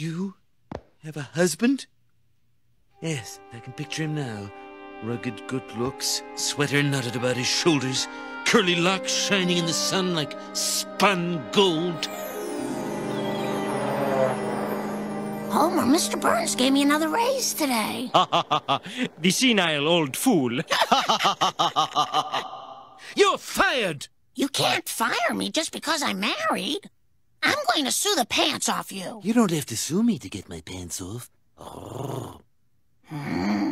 You have a husband? Yes, I can picture him now. Rugged good looks, sweater knotted about his shoulders, curly locks shining in the sun like spun gold. Homer, Mr. Burns gave me another raise today. The senile old fool. You're fired! You can't fire me just because I'm married. I'm going to sue the pants off you. You don't have to sue me to get my pants off.